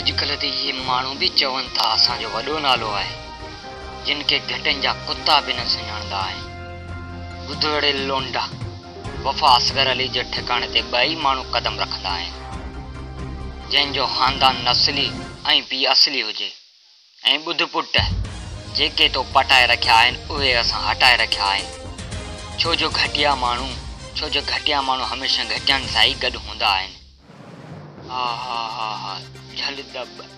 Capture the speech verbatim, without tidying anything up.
अॼुकल्ह त इहे माण्हू बि चवनि था असांजो वॾो नालो आहे, जिन खे घटनि जा कुता बि न सुञाणंदा आहिनि। ॿुधड़े लोंडा वफ़ा असगर अली जे ठिकाणे ते ॿई माण्हू क़दम रखंदा आहिनि, जंहिंजो ख़ानदान नस्ली ऐं पीउ असली हुजे। ऐं ॿुध पुट, जेके तो पटाए रखिया आहिनि उहे असां हटाए रखिया आहिनि। छो जो घटिया माण्हू छो जो घटिया माण्हू हमेशह घटियनि सां ई गॾु हूंदा आहिनि। हा हा हा हा झल दब